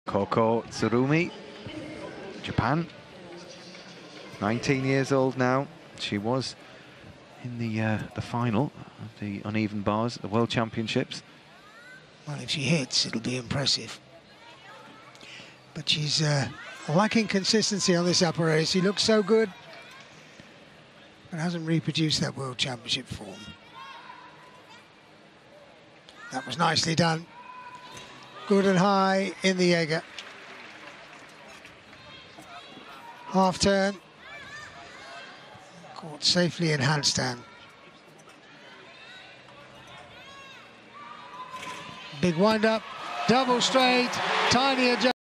Koko Tsurumi, Japan, 19 years old now. She was in the final of the uneven bars at the World Championships. Well, if she hits, it'll be impressive. But she's lacking consistency on this upper air. She looks so good, but hasn't reproduced that World Championship form. That was nicely done. Good and high in the Jaeger. Half turn. Caught safely in handstand. Big wind up, double straight, tiny adjustment.